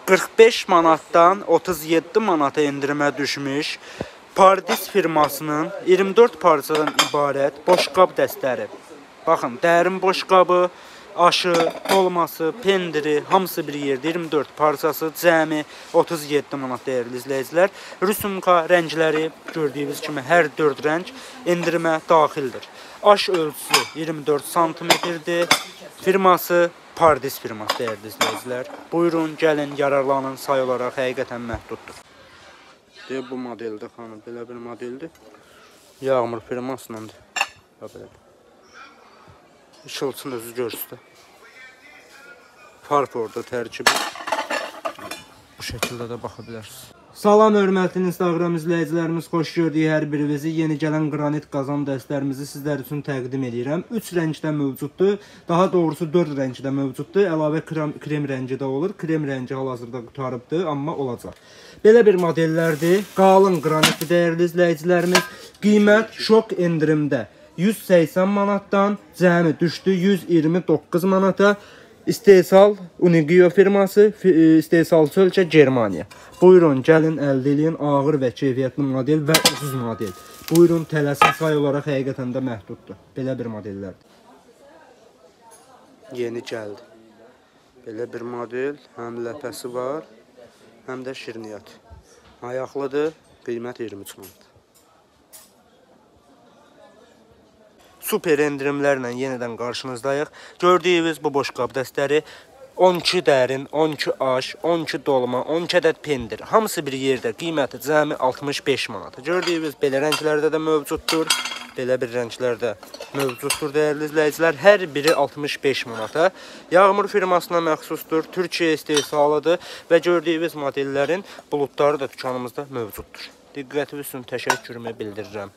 45 manatdan 37 manata endirimə düşmüş Pardis firmasının 24 parçadan ibarət boşqab dəstləri. Baxın, dərin boşqabı, aşı, dolması, pendiri, hamısı bir yerdə 24 parçası, cəmi 37 manat dəyərli izləyicilər. Rüsumka rəngləri gördüyünüz kimi hər 4 rəng endirimə daxildir. Aş ölçüsü 24 santimetrdir. Firması Pardis firması dəyərli izləyicilər. Buyurun, gəlin, yararlanın, say olaraq həqiqətən məhduddur. Bu modeldir xanım, belə bir modeldir. Yağmur firmasındandır. Işıltısını özü görsün. Farforda tərkibi. Bu şəkildə də baxa bilərsiniz. Salam hörmətli Instagram izləyicilərimiz, xoş gördük hər birinizi. Yeni gələn qranit qazan dəstlərimizi sizlər üçün təqdim edirəm. 3 rəngdə mövcuddur. Daha doğrusu 4 rəngdə mövcuddur. Əlavə krem rəngi də olur. Krem rəngi hal-hazırda qutarıbdır, amma olacaq. Belə bir modellərdir. Qalın qranitli dəyərli izləyicilərimiz. Qiymət şok endirimdə 180 manatdan cəmi düşdü 129 manata. İstehsal Unigio firması, istehsalçı ölkə Germaniya. Buyurun, gəlin əldə edin ağır və keyfiyyətli model və ucuz model. Buyurun, tələsin, say olaraq həqiqətən də məhduddur. Belə bir modellərdir. Yeni gəldi. Belə bir model, həm ləpəsi var, həm də şirniyyat. Ayaqlıdır, qiymət 23 manat. Super endirimlərlə yenidən qarşınızdayıq. Gördüyünüz bu boşqab dəstləri 12 dərin, 12 aş, 12 dolma, 12 ədəd pendir. Hamısı bir yerdə, qiyməti cəmi 65 manat. Gördüyünüz belə rənglərdə də mövcuddur. Belə bir rənglərdə mövcuddur dəyərli izləyicilər. Hər biri 65 manata. Yağmur firmasına məxsusdur. Türkiyə istehsalıdır və gördüyünüz modellərin buludları da dükanımızda mövcuddur. Diqqətiniz üçün təşəkkürümü bildirirəm.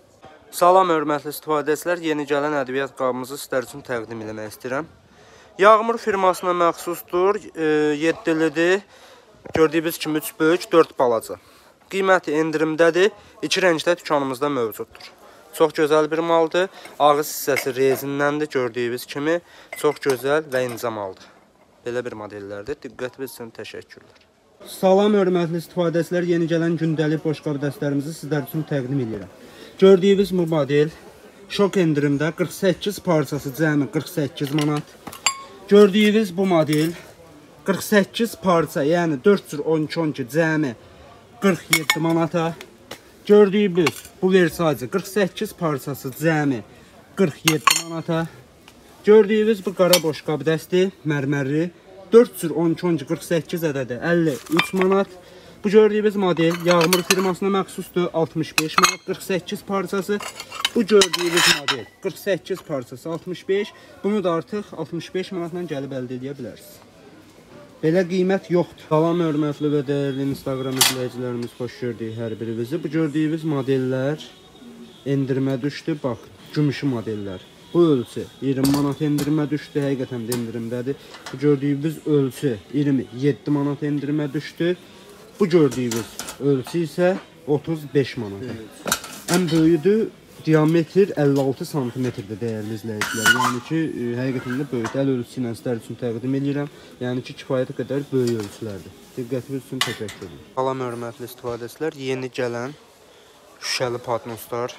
Salam hörmətli istifadəçilər, yeni gələn ədviyyat qabımızı sizlər üçün təqdim eləmək istəyirəm. Yağmur firmasına məxsusdur, 7'lidir. Gördüyünüz kimi 3 böyük, 4 balaca. Qiyməti endirimdədir, 2 rəngdə dükanımızda mövcuddur. Çox gözəl bir maldır, ağız hissəsi rezindəndir, gördüyünüz kimi çox gözəl və incə maldır. Belə bir modellərdir, diqqətiniz üçün təşəkkürlər. Salam hörmətli istifadəçilər, yeni gələn gündəlik boşqab dəstlərimizi sizlər üçün təqdim edirəm. Gördüyünüz bu model şok endirimdə 48 parçası cəmi 48 manat. Gördüyünüz bu model 48 parça, yəni 4 cür 12 cəmi 47 manata. Gördüyünüz bu Versace 48 parçası cəmi 47 manata. Gördüyünüz bu qara boşqab dəsti mərmərli 4 cür 12 48 ədədi 53 manat. Bu gördüyünüz model Yağmur firmasına məxsusdur, 65 manat 48 parçası. Bu gördüyünüz model 48 parçası 65. Bunu da artıq 65 manatla gəlib əldə edə bilərsiniz. Belə qiymət yoxdur. Salam hörmətli və dəyərli Instagram izləyicilərimiz, xoş gördük hər birinizi. Bu gördüyünüz modellər endirimə düşdü. Bax, gümüşü modellər. Bu ölçü 20 manat endirimə düşdü. Həqiqətən də endirimdədir. Bu gördüyünüz ölçü 27 manat endirimə düşdü. Bu gördüyünüz ölçü isə 35 manata. Ən böyüdür, diametr 56 santimetrdir dəyərli izləyicilər. Yəni ki, həqiqətən də böyük əl ölçüsü ilə sizlər üçün təqdim edirəm. Yəni ki, kifayət qədər böyük ölçülərdir. Diqqətiniz üçün təşəkkür edirəm. Salam hörmətli istifadəçilər, yeni gələn şüşəli patnoslar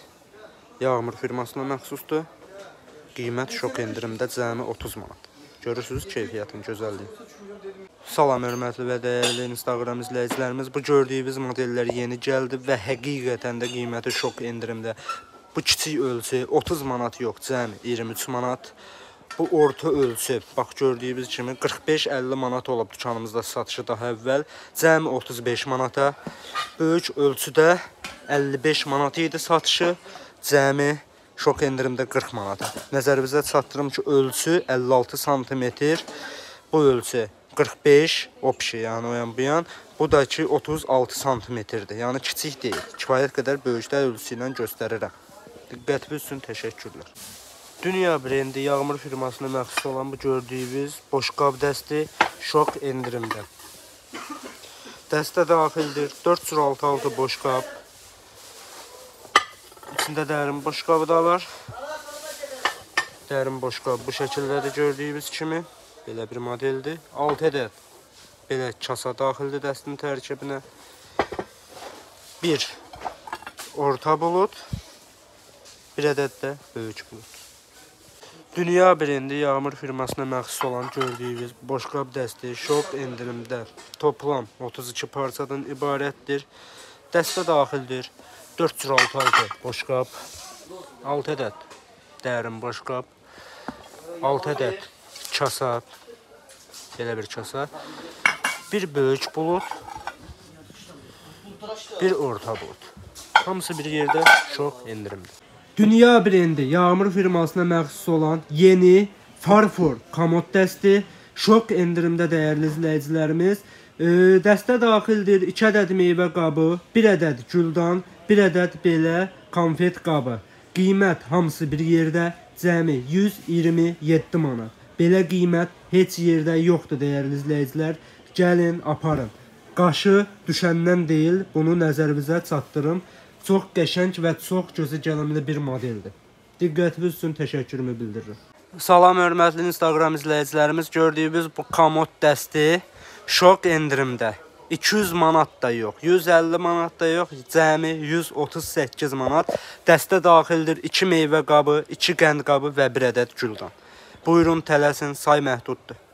Yağmur firmasına məxsusdur. Qiymət şok endirimdə cəmi 30 manat. Görürsünüz keyfiyyətin gözəlliyi. Salam hörmətli və dəyərli Instagram izləyicilərimiz, bu gördüyünüz modellər yeni gəldi və həqiqətən də qiyməti şok endirimdə. Bu kiçik ölçü 30 manat yox, cəmi 23 manat. Bu orta ölçü, bax gördüyünüz kimi 45-50 manat olub dükanımızda satışı daha əvvəl, cəmi 35 manata. Böyük ölçüdə 55 manat idi satışı, cəmi şok endirimdə 40 manata. Nəzərinizə çatdırım ki, ölçü 56 santimetr, bu ölçü 45, opşi, yəni o yan bu yan. Bu da ki 36 santimetrdir, yəni kiçik deyil. Kifayət qədər böyüklər ölçüsü ilə göstərirəm. Diqqətiniz üçün təşəkkürlər. Dünya brendi Yağmur firmasına məxsus olan bu gördüyünüz boşqab dəsti şok endirimdə. Dəstə daxildir, 4 cür 6 boşqab. İçində dərin boşqabı da var. Dərin boşqab bu şəkildədir gördüyünüz kimi. Belə bir modeldir. 6 ədəd belə kasa daxildir dəstin tərkibinə. Bir orta bulud, bir ədəd də böyük bulud. Dünya brendi Yağmur firmasına məxsus olan gördüyünüz boşqab dəsti şok endirimdə toplam 32 parçadan ibarətdir. Dəstə daxildir 406 boşqab, 6 ədəd dərin boşqab, 6 ədəd kasa, belə bir kasa, bir böyük bulud, bir orta bulud. Hamısı bir yerdə şok endirimdə. Dünya brendi Yağmur firmasına məxsus olan yeni farfor komod dəsti şok endirimdə dəyərli izləyicilərimiz. Dəstə daxildir 2 ədəd meyvə qabı, 1 ədəd güldan, 1 ədəd belə konfet qabı. Qiymət hamısı bir yerdə cəmi 127 manat. Belə qiymət heç yerdə yoxdur dəyərli izləyicilər. Gəlin, aparın. Qaşı düşəndən deyil, bunu nəzərinizə çatdırım. Çox qəşəng və çox gözə gəlməli bir modeldir. Diqqətiniz üçün təşəkkürümü bildirirəm. Salam hörmətli Instagram izləyicilərimiz, gördüyünüz bu komod dəsti şok endirimdə. 200 manat da yox, 150 manat da yox, cəmi 138 manat. Dəstə daxildir 2 meyvə qabı, 2 qənd qabı və 1 ədəd güldan. Buyurun tələsin, say məhduddur.